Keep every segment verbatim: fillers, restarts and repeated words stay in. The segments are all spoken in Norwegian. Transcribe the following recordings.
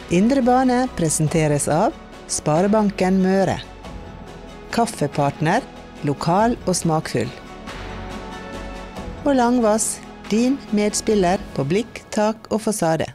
Indre Bane presenteres av Sparebanken Møre. Kaffepartner, lokal og smakfull. Og Langvass, din medspiller på blikk, tak og fasade.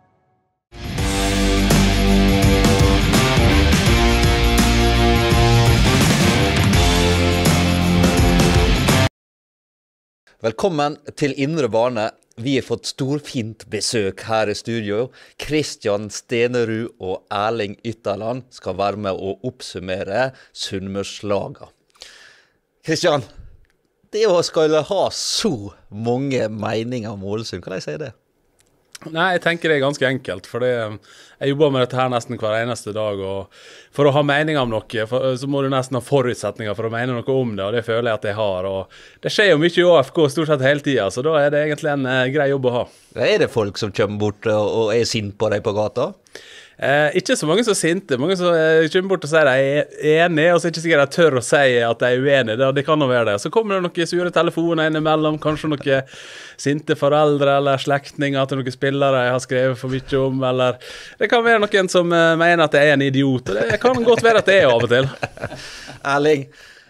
Velkommen til Indre Bane. Vi har fått storfint besøk her i studio. Kristian Stenerud og Erling Ytterland skal være med å oppsummere Sunnmørslaga. Kristian, det å skal ha så mange meninger om Ålesund, kan jeg si det? Nei, jeg tenker det er ganske enkelt, for det, jeg jobber med dette her nesten hver eneste dag, og for å ha meninger om noe, for, så må du nesten ha forutsetninger for å mene noe om det, og det føler jeg at jeg har, og det skjer jo mye i Å F K stort sett hele tiden, så da er det egentlig en eh, grei jobb å ha. Er det folk som kommer bort og, og er sint på deg på gata? Eh, ikke så mange som er sinte, mange som eh, kommer bort og sier de er enige, og så er ikke sikkert de tør å si at de er uenige, det, det kan jo være det. Så kommer det noen sure telefoner innimellom, kanskje noen sinte foreldre eller slektninger til noen spillere jeg har skrevet for mye om, eller det kan være noen som eh, mener at jeg er en idiot, og det kan godt være at det er av og til. Erling,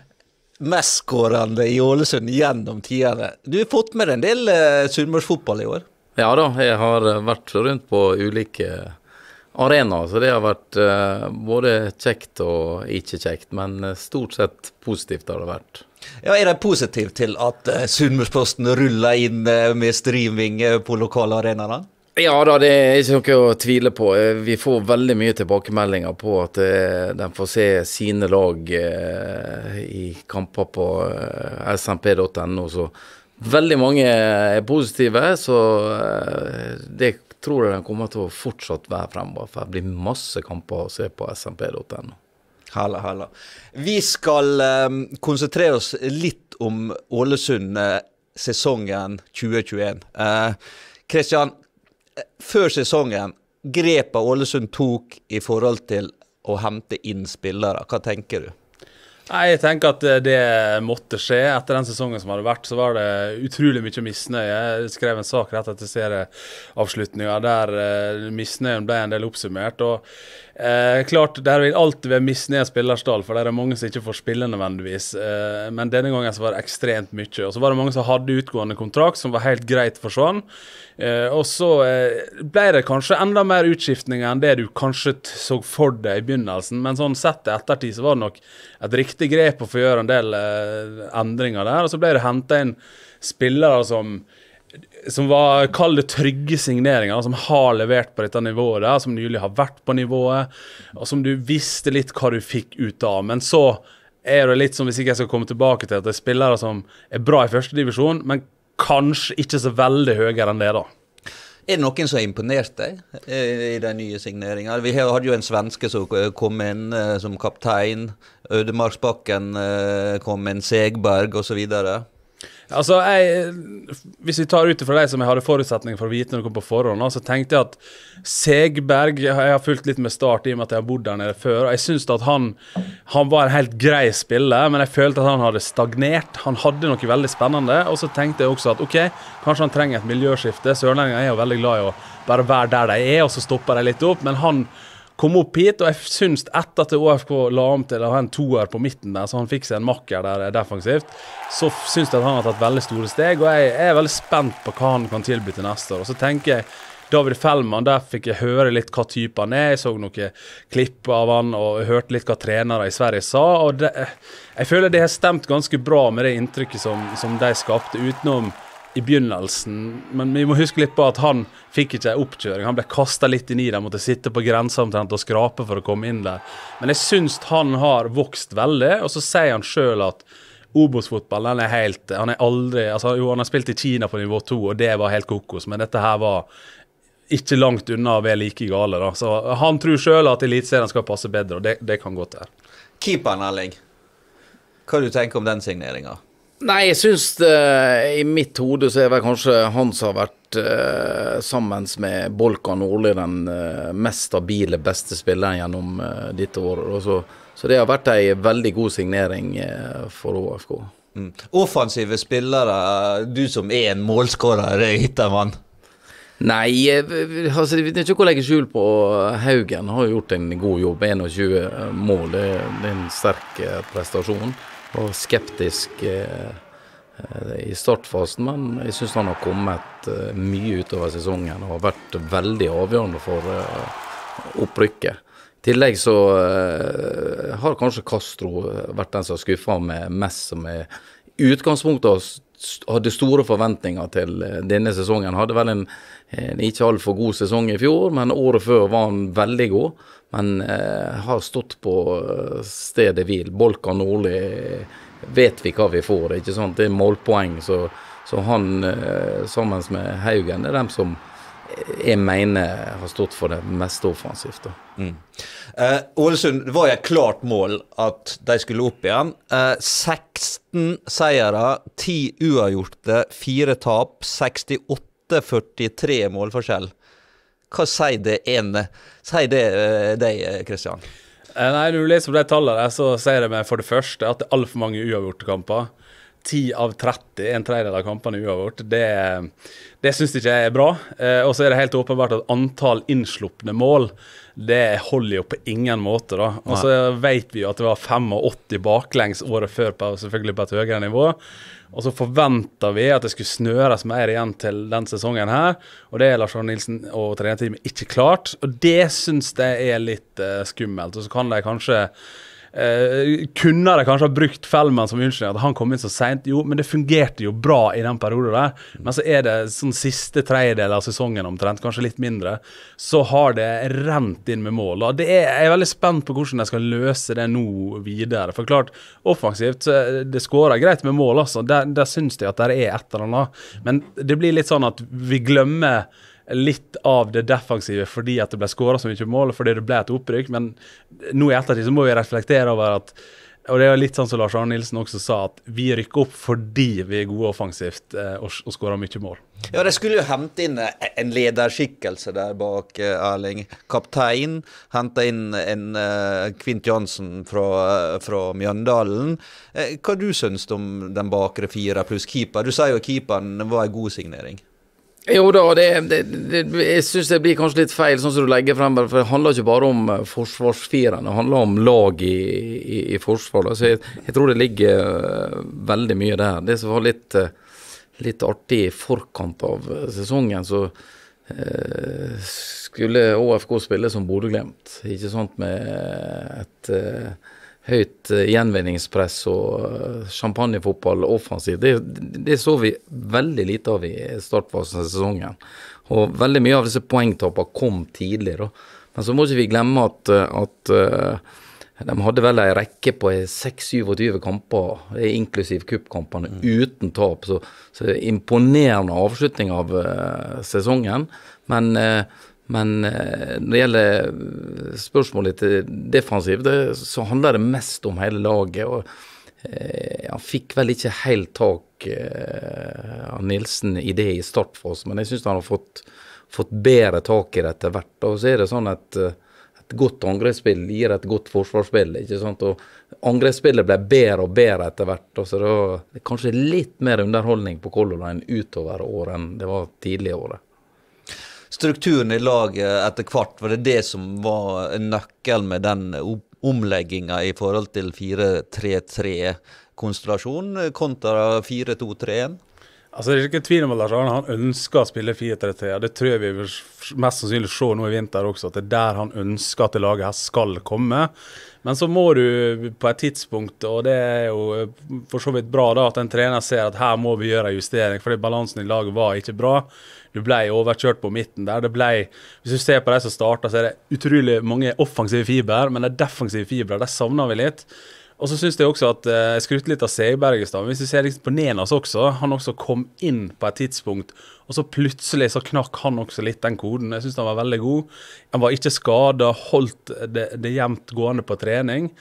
mest skårende i Ålesund gjennom tidene. Du har fått med en del eh, Sunnmørsfotball i år? Ja da, jeg har vært rundt på ulike arena, så det har vært uh, både kjekt og ikke kjekt, men stort sett positivt har det vært. Ja, er det positivt til at uh, Sunnmørsposten ruller inn uh, med streaming uh, på lokale arenaer? Ja da, det er ikke noe å tvile på. Vi får veldig mye tilbakemeldinger på at uh, de får se sine lag uh, i kamper på uh, s m p punktum n o, så veldig mange er positive, så uh, det tror jeg den kommer til å fortsatt være fremover, for det blir masse kamper å se på s m p punktum n o. Halla, halla. Vi skal um, konsentrere oss litt om Ålesund uh, sesongen tjue tjueen. Uh, Kristian, før sesongen, grepet Ålesund tok i forhold til å hente inn spillere. Hva tenker du? Nei, jeg tenker at det måtte skje. Etter den sesongen som hadde vært, så var det utrolig mye misnøye. Jeg skrev en sak rett etter serieavslutningen, der uh, misnøyen ble en del oppsummert. Og uh, klart, der vil alltid være misnøye spillerstall, for det er mange som ikke får spille nødvendigvis. Uh, men denne gangen så var det ekstremt mye. Og så var det mange som hadde utgående kontrakt, som var helt greit for sånn. Uh, og så uh, ble det kanskje enda mer utskiftninger enn det du kanskje så for deg i begynnelsen, men sånn sett i ettertid så var det nok et riktig grep å få gjøre en del uh, endringer der, og så ble det hentet inn spillere som, som var, kall det trygge signeringer, som har levert på dette nivået der, som nylig har vært på nivået, og som du visste litt hva du fikk ut av, men så er det litt som, hvis ikke jeg skal komme tilbake til, at det er spillere som er bra i første divisjon, men kanskje ikke så veldig høyere enn det da. Er det noen som har imponert deg i de nye signeringene? Vi hadde jo en svenske som kom inn som kaptein, Ødemarksbakken kom inn, Segberg og så videre. Altså, jeg, hvis vi tar ut fra deg som jeg hadde forutsetning for å vite noe på forhånd, så tenkte jeg at Segberg, jeg har fulgt litt med Start i og med at jeg har bodd der nede før, og jeg synes at han, han var en helt grei spiller, men jeg følte at han hadde stagnert, han hadde noe veldig spennende, og så tenkte jeg også at ok, kanskje han trenger et miljøskifte, Sørlendingen er jo veldig glad i å bare være der de er, og så stopper de litt opp, men han kom opp hit, og jeg synes etter at Å F K la om til å ha en toer på midten der, så han fikk seg en makker der defensivt, så synes jeg at han har tatt veldig store steg, og jeg er veldig spent på hva han kan tilby til neste år. Og så tenker jeg, David Fellmann, der fikk jeg høre litt hva type han er, jeg så noen klipp av han, og hørte litt hva trenere i Sverige sa, og det, jeg føler det har stemt ganske bra med det inntrykket som, som de skapte utenom i begynnelsen, men vi må huske litt på at han fikk ikke en oppkjøring, han ble kastet litt inn i det, måtte sitte på grensen omtrent og skrape for å komme inn der, men jeg synes han har vokst veldig, og så sier han selv at Obos-fotball, han er helt, han er aldri, altså jo, han har spilt i Kina på nivå to, og det var helt kokos, men dette her var ikke langt unna å være like gale da, så han tror selv at elitserien skal passe bedre, og det, det kan godt være. Keeperen, Erling, hva du tenker om den signeringen? Nei, jeg synes uh, i mitt hode så er vel kanskje han som har vært uh, sammen med Bolkan Nordli den uh, mest stabile, beste spilleren gjennom uh, dette året. Og så, så det har vært en veldig god signering uh, for Å F K. Mm. Offensive spillere, du som er en målskårer, Yttermann. Nei, altså, det er ikke å legge skjul på. Haugen har gjort en god jobb, tjueen mål, det, det er en sterk prestasjon, og skeptisk eh, i startfasen, men jeg synes han har kommet uh, mye utover sesongen og har vært veldig avgjørende for uh, opprykket. I tillegg så uh, har kanskje Castro vært den som har skuffet med mest, som er i utgangspunktet hadde store forventninger til uh, denne sesongen. Hadde vel en, en ikke alt for god sesong i fjor, men året før var han veldig god, men uh, har stått på uh, stedet hvil. Bolka Nordli vet vi hva vi får, ikke sant? Det er målpoeng, så, så han eh, sammen med Haugen er dem som jeg mener har stått for det mest offensivt. Mm. Eh, Ålesund, det var jo et klart mål at de skulle opp igjen. Eh, seksten seire, ti uavgjorte, fire tap, sekstiåtte førtitre målforskjell. Hva sier det ene? Sier det eh, deg, Kristian? Nei, når du leser på de tallene, så sier det meg for det første at det er alt for mange uavgjorte kamper. ti av tretti, en tredjedel av kampene uavgjort. Det, det synes ikke jeg er bra. Eh, og så er det helt åpenbart at antall innsluppne mål, det holder jo på ingen måte da. Og så vet vi jo at det var åttifem baklengs året før, på, selvfølgelig på et høyere nivå. Og så forventer vi at det skulle snøres mer igjen til den sesongen her, og det er Lars Arne Nilsen og trenerteamet ikke klart, og det synes jeg er litt uh, skummelt. Og så kan de kanskje Uh, kunne de kanskje ha brukt Fellmann som unnskyldning at han kom inn så sent, jo, men det fungerte jo bra i den perioden der, men så er det sånn siste tredjedel av sesongen omtrent, kanskje litt mindre, så har det rent inn med mål, og det er, jeg er veldig spent på hvordan de skal løse det nå videre, for klart, offensivt, det skårer greit med mål altså, der, der synes de at det er et eller annet, men det blir litt sånn at vi glemmer litt av det defensive fordi at det ble skåret så mye mål, fordi det ble et opprykk, men nå i ettertid så må vi reflektere over at, og det er litt sånn som Lars Arne Nilsen også sa, at vi rykker opp fordi vi er gode offensivt eh, og, og skårer mye mål. Ja, det skulle jo hente inn en lederskikkelse der bak, Erling. Kaptein, hente inn en uh, Kvint Jansen fra, fra Mjøndalen. Eh, hva du synes om den bakre fire pluss keeper? Du sier jo keeperen var en god signering. Jo da, det, det, det, jeg synes det blir kanskje litt feil sånn som du legger frem, for det handler ikke bare om forsvarsfirene, det handler om lag i, i, i forsvaret, så jeg, jeg tror det ligger uh, veldig mye der. Det som var litt, uh, litt artig i forkant av sesongen, så uh, skulle Å F K spille som Bodø-Glimt, ikke sant, med et uh, høyt gjenvinningspress og champagnefotball offensivt. Det, det så vi veldig lite av i startfasen av sesongen. Og veldig mye av disse poengtoppene kom tidlig da. Men så må ikke vi glemme at, at de hadde vel en rekke på seks syvogtyve kamper, inklusiv kuppkampene, mm. uten tap. Så, så imponerende avslutning av uh, sesongen. Men uh, Men eh, når det gjelder spørsmålet til defensivt, det, så handler det mest om hele laget, og eh, han fikk vel ikke helt tak eh, av Nilsen i det i startfasen, men jeg synes han har fått, fått bedre tak i det etter hvert, og så er det sånn at et godt angrepsspill gir et godt forsvarsspill, ikke sant, og angrepsspillet ble bedre og bedre etter hvert, og så det var det kanskje litt mer underholdning på Color Line utover året enn det var tidlig i året. Strukturen i laget etter hvert, var det det som var nøkkelen med den omleggingen i forhold til fire tre tre konstellasjon kontra fire to tre en? Altså, det er ikke tvil om at Lars Arne, han ønsker å spille fire tre tre, og det tror jeg vi vil mest sannsynlig se nå i vinter også, at det er der han ønsker at det laget her skal komme. Men så må du på et tidspunkt, og det er jo for så vidt bra da, at en trener ser at her må vi gjøre justering, fordi balansen i laget var ikke bra. Du ble overkjørt på midten der. Det ble, hvis du ser på de som starter, så er det utrolig mange offensive fiber, men de defensive fiber, det savner vi litt. Og så synes jeg også at eh, jeg skrytte litt av Segberg i stedet. Hvis du ser liksom på Nenas også, han også kom inn på et tidspunkt, og så plutselig så knakk han også litt den koden. Jeg synes han var veldig god. Han var ikke skadet, holdt det, det jevnt gående på trening. Og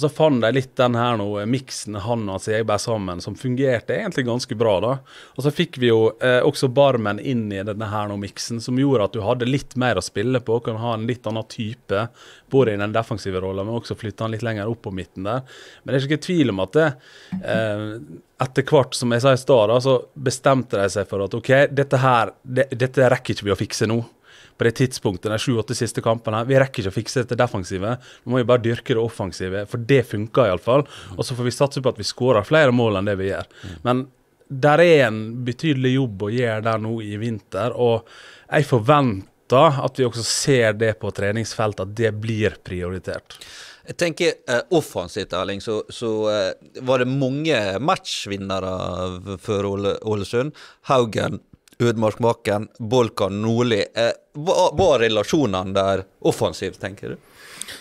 og så fant de litt den her nå, miksen han og Segberg sammen, som fungerte egentlig ganske bra da. Og så fikk vi jo eh, også Barmen inn i denne her nå miksen, som gjorde at du hadde litt mer å spille på, kan ha en litt annen type, både i den defensive rollen, men også flytte han litt lenger opp på midten der. Men det er ikke tvil om at det, eh, etter hvert, som jeg sa i stad, så bestemte de seg for at, ok, dette her, det, dette rekker ikke vi å fikse nå. På det tidspunktet, de sju-åtte siste kampene, vi rekker ikke å fikse dette defensive, nå må vi bare dyrke det offensive, for det funker i alle fall, og så får vi satse på at vi skårer flere mål enn det vi gjør. Men der er en betydelig jobb å gjøre der nå i vinter, og jeg forventer at vi også ser det på treningsfeltet, at det blir prioritert. Jeg tenker eh, offensivt, Erling, så, så eh, var det mange matchvinnere for Åle, Ålesund. Haugen, Ødmark Bakken, Bolkan, Nordli. Eh, hva var relasjonene der offensivt, tenker du?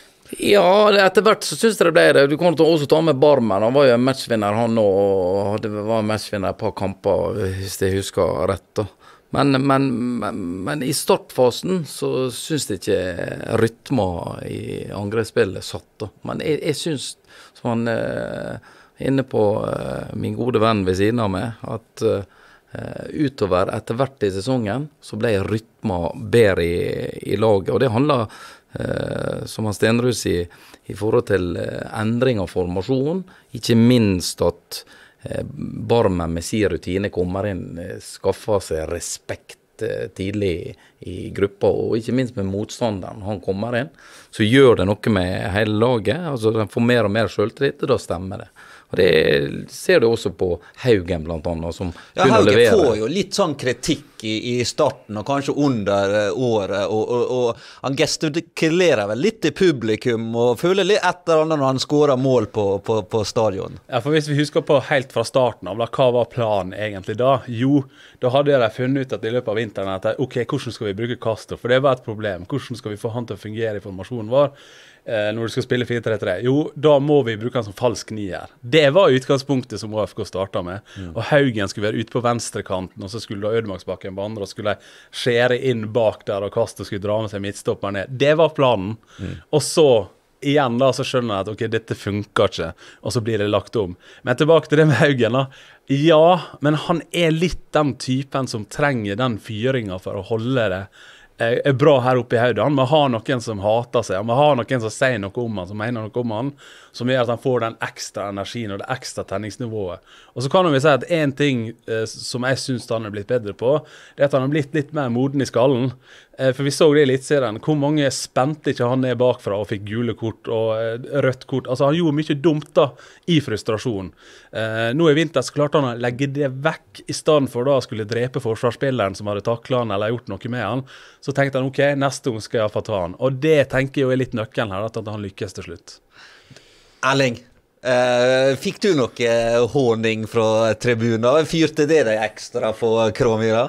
Ja, det, etter hvert så synes jeg det ble det. Du kan også ta med Barmen, han var jo en matchvinner han og det var matchvinner et par kamper, hvis jeg husker rett da. Men, men, men, men i startfasen så synes jeg ikke rytma i angrepsspillet satt da. Men jeg, jeg synes, som han eh, inne på eh, min gode venn ved siden av meg, at eh, Uh, utover etter hvert i sesongen så ble rytma bedre i, i laget, og det handler uh, som han Stenerud sier i forhold til uh, endring av formasjon, ikke minst at uh, Barmen med sin rutine kommer inn, uh, skaffer seg respekt uh, tidlig i, i gruppa, og ikke minst med motstanderen. Han kommer inn, så gjør det noe med hele laget, altså den får mer og mer selvtillit, og da stemmer det. Og det ser du også på Haugen blant annet, som ja, kunne Haugen levere. Haugen får jo litt sånn kritikk i, i starten, og kanskje under uh, året, og, og, og han gestikulerer vel litt i publikum, og føler litt etter andre når han skårer mål på, på, på stadion. Ja, for hvis vi husker på helt fra starten av, da, hva var planen egentlig da? Jo, da hadde de funnet ut at i løpet av vinteren, at ok, hvordan skal vi bruke Castro? For det var et problem. Hvordan skal vi få han til å fungere i formasjonen vår? Når du skal spille fire tre tre, jo, da må vi bruke han som falsk nier. Det var utgangspunktet som O F K startet med. Mm. Og Haugen skulle være ute på venstrekanten, og så skulle da Ødmarksbakken på andre, og skulle skjære inn bak der, og Kaste skulle dra med seg midtstopper ned. Det var planen. Mm. Og så, igjen da, så skjønner jeg at ok, dette funker ikke, og så blir det lagt om. Men tilbake til det med Haugen da. Ja, men han er litt den typen som trenger den fyringen for å holde det er bra her oppe i hodet. Han må ha noen som hater seg, han må ha noen som sier noe om han, som mener noe om han, som gjør at han får den ekstra energien og det ekstra tenningsnivået. Og så kan vi si at en ting eh, som jeg synes han er blitt bedre på, det er at han har blitt litt mer moden i skallen. Eh, for vi så det i Eliteserien, hvor mange spente ikke han ned bakfra og fikk gule kort og eh, rødt kort. Altså han gjorde mye dumt da, i frustrasjon. Eh, nå i vinter så klarte han å legge det vekk, i stedet for da å skulle drepe forsvarsspilleren som hadde taklet han eller gjort noe med han. Så tenkte han, ok, neste gang skal jeg få ta han. Og det tenker jeg jo er litt nøkkelen her, at han lykkes til slutt. Erling, eh, fikk du noe håning fra tribunen? Fyrte det deg ekstra på Kråmyra?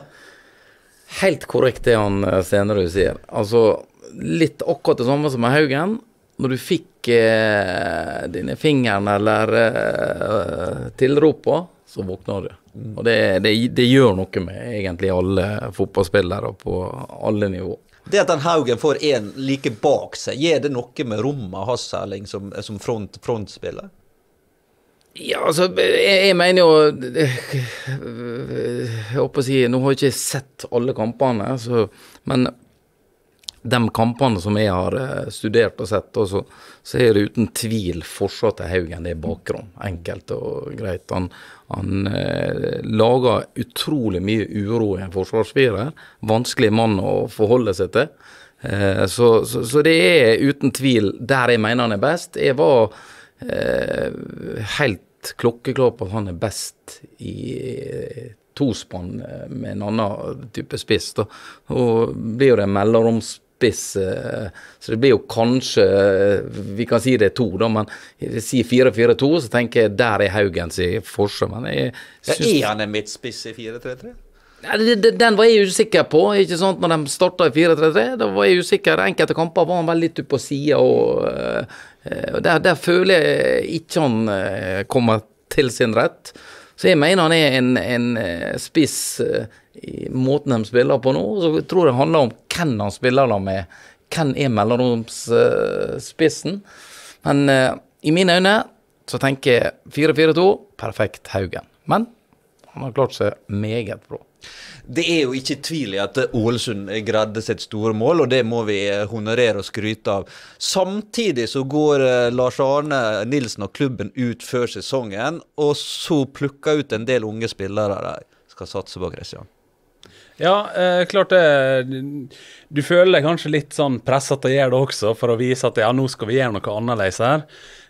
Helt korrekt det han Stenerud sier. Altså, litt akkurat det samme som med Haugen. Når du fikk eh, dine fingeren eller eh, tilropa, så våkner du. Mm. Og det, det, det gjør noe med egentlig alle fotballspillere på alle nivå. Det at den Haugen får en like bak seg, gjør det noe med rommet hans, Erling, som, som front, frontspiller? Ja, altså, jeg, jeg mener jo, jeg håper å si, nå har jeg ikke sett alle kampene, så, men de kampene som jeg har studert og sett, også, så er det uten tvil fortsatt til Haugen, det er bakgrunn, enkelt og greit. Han, han eh, lager utrolig mye uro i en forsvarsspiller, vanskelig mann å forholde seg til. Eh, så, så, så det er uten tvil der jeg mener han er best. Jeg var eh, helt klokkeklar på at han er best i tospann med en annen type spiss. Da. Og blir jo det mellomromspiss, så det blir jo kanskje, vi kan si det er to da, men hvis jeg sier fire fire to, så tenker jeg der er Haugen sin forskjell. Men jeg synes... Er han en midtspiss i fire tre tre? Ja, den var jeg usikker på, ikke sant, når de startet i fire tre tre, da var jeg usikker, enkelte kamper var han veldig litt på siden, og, og der, der føler jeg ikke han kommer til sin rett. Så jeg mener han er en, en spiss i måten de spiller på nå, så jeg tror det handler om hvem han spiller da med, hvem er mellomromsspissen. Men i mine øyne så tenker jeg fire fire to, perfekt Haugen. Men han har klart seg meget bra. Det er jo ikke tvil i at Ålesund gradde sitt store mål, og det må vi honorere og skryte av. Samtidig så går Lars Arne Nilsen og klubben ut før sesongen, og så plukker ut en del unge spillere de skal satse på, Christian. Ja, eh, klart det. Du føler deg kanskje litt sånn presset å gjøre det også, for å vise at ja, nå skal vi gjøre noe annerledes her.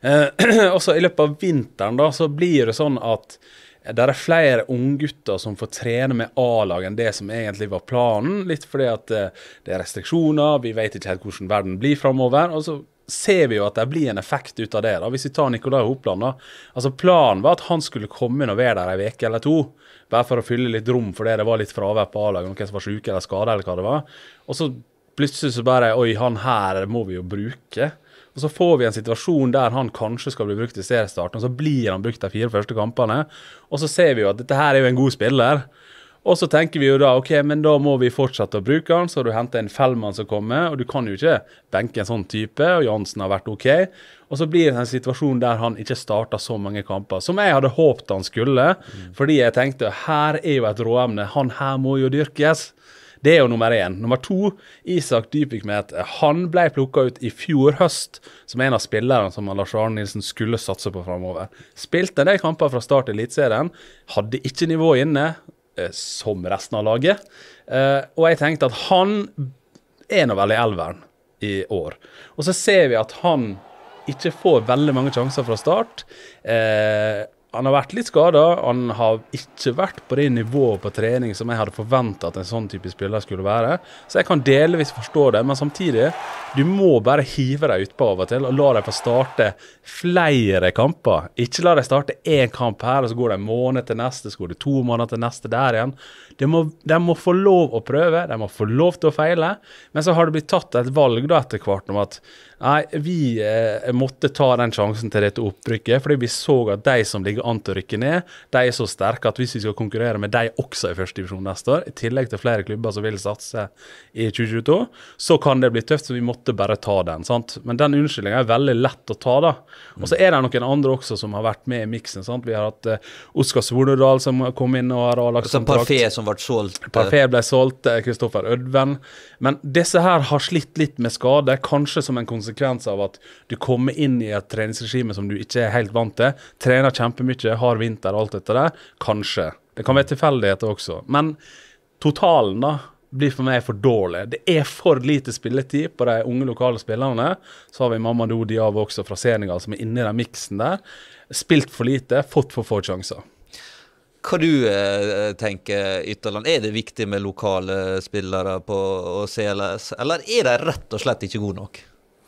Eh, også i løpet av vinteren da, så blir det sånn at det er flere unggutter som får trene med A-lag enn det som egentlig var planen, litt fordi at det er restriksjoner, vi vet ikke helt hvordan verden blir fremover, og så ser vi jo at det blir en effekt ut av det da. Hvis vi tar Nikolai Hopland da, altså planen var at han skulle komme inn og være der en veke eller to, bare for å fylle litt rom, fordi det var litt fravær på A-laget, noen som var syke eller skadet eller hva det var, og så plutselig så bare, oi, han her må vi jo bruke. Og så får vi en situasjon der han kanskje skal bli brukt i seriestarten, og så blir han brukt de fire første kampene, og så ser vi jo at dette her er jo en god spiller. Og så tenker vi jo da, ok, men da må vi fortsette å bruke han, så du henter en Fellmann som kommer, og du kan jo ikke benke en sånn type, og Jansen har vært ok. Og så blir det en situasjon der han ikke starter så mange kamper, som jeg hadde håpet han skulle, mm. fordi jeg tenkte, her er jo et råemne, han her må jo dyrkes. Det er jo nummer én. Nummer to, Isak Dybvik, han ble plukket ut i fjor høst som en av spillerne som Lars Arne Nilsen skulle satse på fremover. Spilte de kamper fra start i elitserien, hadde ikke nivå inne, eh, som resten av laget. Eh, og jeg tenkte at han er nå vel i elveren i år. Og så ser vi at han ikke får veldig mange sjanser fra start. Eh, Han har vært litt skadet, han har ikke vært på det nivået på trening som jeg hadde forventet at en sånn type spiller skulle være. Så jeg kan delvis forstå det, men samtidig, du må bare hive deg ut på av og til, og la deg få starte flere kamper. Ikke la deg starte en kamp her, og så går det en måned til neste, så går det to måneder til neste der igjen. De må, de må få lov å prøve, de må få lov til å feile, men så har det blitt tatt et valg da etter hvert om at nei, vi eh, måtte ta den sjansen til dette opprykket, fordi vi så at de som ligger an til å rykke ned, de er så sterke at hvis vi skal konkurrere med de også i første divisjon neste år, i tillegg til flere klubber som vil satse i tjue tjueto, så kan det bli tøft, så vi måtte bare ta den, sant? Men den unnskyldningen er veldig lett å ta da. Og så er det noen andre også som har vært med i mixen, sant? Vi har hatt uh, Oskar Svornedal som kom inn og har lagt kontrakt. Parfait som ble solgt. Parfait ble solgt, Kristoffer Ødven. Men disse her har slitt litt med skade, kanskje som en konsekvens av at du kommer inn i et treningsregime som du ikke er helt vant til, trener kjempemye, har vinter og alt dette der, kanskje. Det kan være tilfeldigheter også. Men totalen da, blir for meg for dårlig. Det er for lite spilletid på de unge lokale spillerne. Så har vi Mamadou Diaw også fra Senegal som er inne i den mixen der. Spilt for lite, fått for få sjanser. Hva du eh, tenker, Ytterland? Er det viktig med lokale spillere på C L S, eller er de rett og slett ikke gode nok?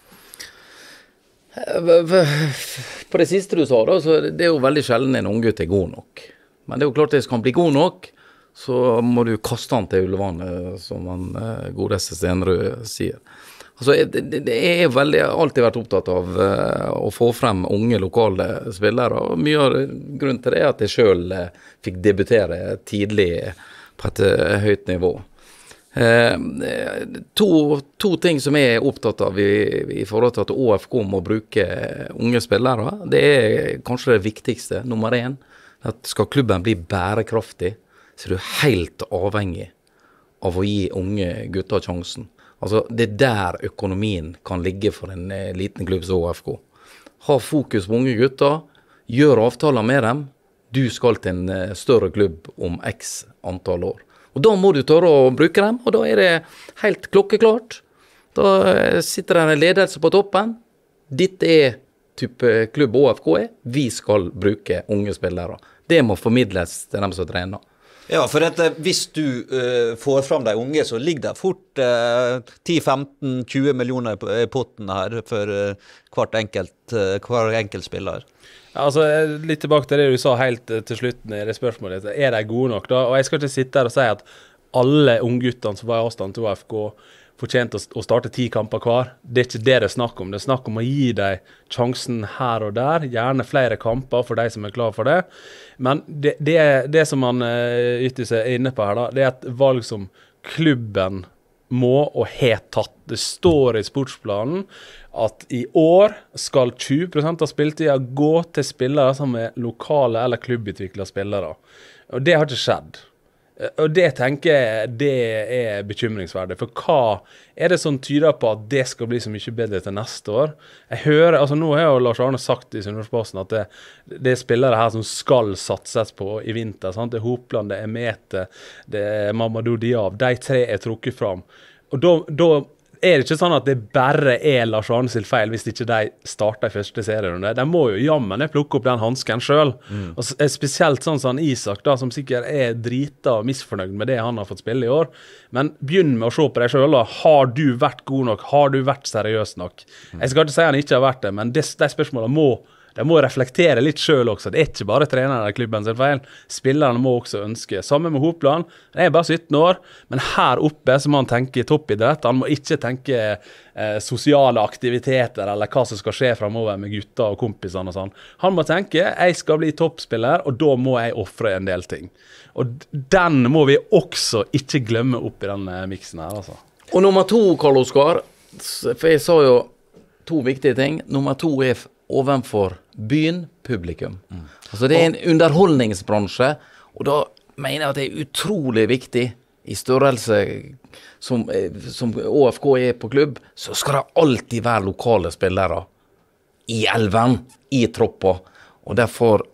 På det siste du sa da, så det er jo veldig sjelden en unggutt er god nok. Men det er jo klart at hvis han blir god nok, så må du kaste han til Ullvannet, som han eh, godeste Stenerud sier. Altså, det, det er veldig, alltid vært opptatt av uh, å få frem unge lokale spillere, og mye av grunnen til det er at jeg selv uh, fikk debutere tidlig på et uh, høyt nivå. Uh, to, to ting som jeg er opptatt av i, i forhold til at Å F K må bruke unge spillere, det er kanskje det viktigste, nummer én, at skal klubben bli bærekraftig, så er du helt avhengig av å gi unge gutter sjansen. Altså, det er der økonomien kan ligge for en eh, liten klubb som Å F K. Ha fokus på unge gutter, gjør avtaler med dem. Du skal til en eh, større klubb om x antall år. Og da må du tørre å bruke dem, og da er det helt klokkeklart. Da eh, sitter det en ledelse på toppen. Ditt er type klubb Å F K er. Vi skal bruke unge spillere. Det må formidles til dem som trener. Ja, for at, hvis du uh, får fram de unge, så ligger det fort uh, ti femten tjue millioner i potten her for uh, hvert enkelt, uh, hver enkelt spiller. Ja, altså, litt tilbake til det du sa helt til slutten i det spørsmålet. Er de gode nok da? Og jeg skal ikke sitte her og si at alle ungguttene som var i avstand til Å F K fortjent å starte ti kamper hver. Det er ikke det det er snakk om. Det er snakk om å gi dem sjansen her og der. Gjerne flere kamper for de som er klar for det. Men det, det, det som man uh, ytter seg inne på her, da, det er et valg som klubben må og har tatt. Det står i sportsplanen at i år skal tjue prosent av spilletiden gå til spillere som er lokale eller klubbutviklede spillere. Og det har ikke skjedd. Og det tenker jeg, det er bekymringsverdig. For hva er det som tyder på at det skal bli så mye bedre til neste år? Jeg hører, altså nå har jo Lars Arne sagt i Sunnmørsposten at det, det er spillere her som skal satses på i vinter. Sant? Det er Hopland, det er Mete, det er Mamadou Diab. De tre er trukket fram. Og da, da er det ikke sånn at det bare er Lars Arne sin feil hvis ikke de starter i første serierunde. De må jo jammen plukke opp den hansken selv. Mm. Og spesielt sånn som Isak da, som sikkert er drita og misfornøyd med det han har fått spille i år. Men begynn med å se på deg selv da. Har du vært god nok? Har du vært seriøs nok? Mm. Jeg skal ikke si han ikke har vært det, men de, de spørsmålene må De må reflektere litt selv også. Det er ikke bare treneren i klubben sin feil. Spillerne må også ønske. Sammen med Hopland. Han er bare sytten år, men her oppe så må han tenke toppidrett. Han må ikke tenke eh, sosiale aktiviteter eller hva som skal skje fremover med gutta og kompisene og sånn. Han må tenke, jeg skal bli toppspiller, og da må jeg offre en del ting. Og den må vi også ikke glemme opp i den miksen her, altså. Og nummer to, Karl Oskar, for jeg sa jo to viktige ting. Nummer to er ovenfor byen, publikum. Mm. Altså det er en underholdningsbransje, og da mener jeg at det er utrolig viktig i størrelse som, som Å F K er på klubb, så skal det alltid være lokale spillere i elven, i troppa, og derfor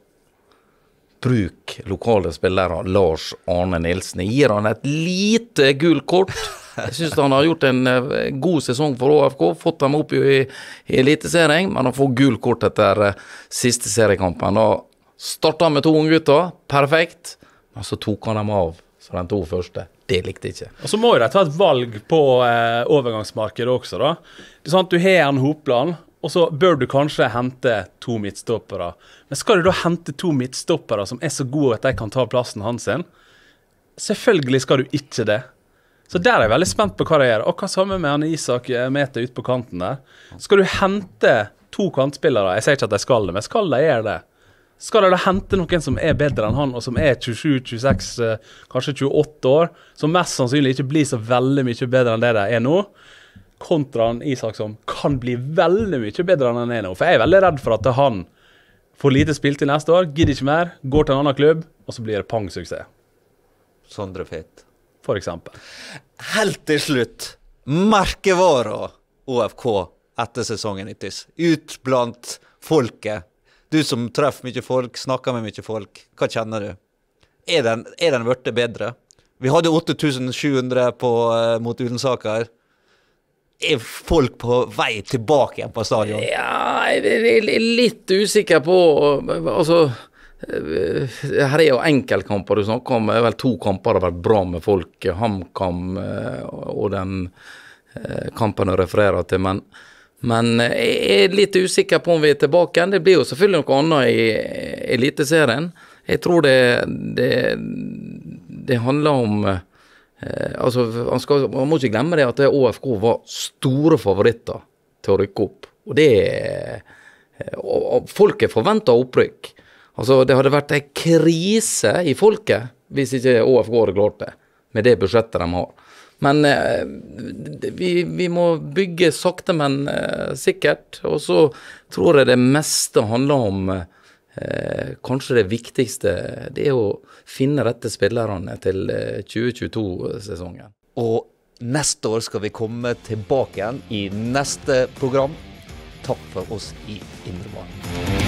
bruk lokale spillere. Lars Arne Nilsen, jeg gir han et lite gullkort. Jeg synes han har gjort en god sesong for Å F K, fått dem opp i, i eliteserien, men han får gullkort etter uh, siste seriekampen. Og startet med to unge gutter, perfekt, men så tok han dem av, så den to første, det likte ikke. Og så må jo de ta et valg på uh, overgangsmarkedet også da. Det er sånn at du har en Hopland, og så bør du kanskje hente to midtstoppere. Men skal du da hente to midtstoppere som er så gode at de kan ta plassen hans sin? Selvfølgelig skal du ikke det. Så der er jeg veldig spent på hva det gjør. Og hva sammen med han Isak Mete ut på kanten der? Skal du hente to kantspillere? Jeg sier ikke at de skal det, men skal de gjøre det? Skal de da hente noen som er bedre enn han, og som er tjuesju, tjueseks, kanskje tjueåtte år, som mest sannsynlig ikke blir så veldig mye bedre enn det de er nå, kontra han Isak som kan bli veldig mye bedre enn han er nå. For jeg er veldig redd for at han får lite spill til neste år, gidder ikke mer, går til en annen klubb, og så blir det pang-suksess. Sondre Fet. For eksempel. Helt til slutt, merkevara Å F K etter sesongen hittis. Ut blant folket. Du som treffer mye folk, snakker med mye folk. Hva kjenner du? Er den, er den vært bedre? Vi hadde åtte tusen sju hundre på, uh, mot Ulensaker. Er folk på vei tilbake igjen på stadion? Ja, jeg er litt usikker på, altså... Her er jo enkeltkamper du snakker om. Det er vel to kamper det har vært bra med folk, HamKam og den kampen jeg refererer til, men, men jeg er litt usikker på om vi er tilbake igjen. Det blir jo selvfølgelig noe annet i eliteserien. Jeg tror det, det, det handler om altså, man, skal, man må ikke glemme det at Å F K var store favoritter til å rykke opp, og det og, og folket forventer opprykk. Altså, det hadde vært en krise i folket hvis ikke Å F K hadde klart det, med det budsjettet de har. Men eh, vi, vi må bygge sakte, men eh, sikkert. Og så tror jeg det meste handler om, eh, kanskje det viktigste, det er å finne rette spillerne til eh, tjue tjueto-sesongen. Og neste år skal vi komme tilbake igjen i neste program. Takk for oss i Indre Barn.